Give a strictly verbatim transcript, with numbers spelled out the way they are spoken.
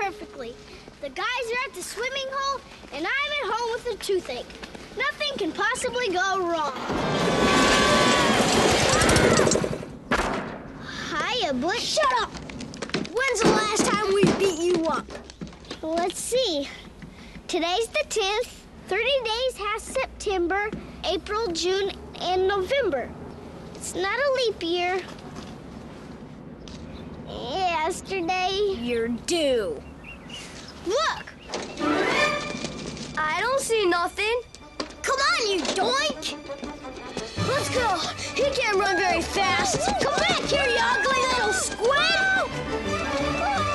perfectly. The guys are at the swimming hole, and I'm at home with a toothache. Nothing can possibly go wrong. Hiya, Blitz. Shut up! When's the last time we beat you up? Let's see. Today's the tenth. thirty days has September, April, June, and November. It's not a leap year. Yesterday. You're due. Look! I don't see nothing. Come on, you doink! Let's go. He can't run very fast. Come back here, you ugly little squid!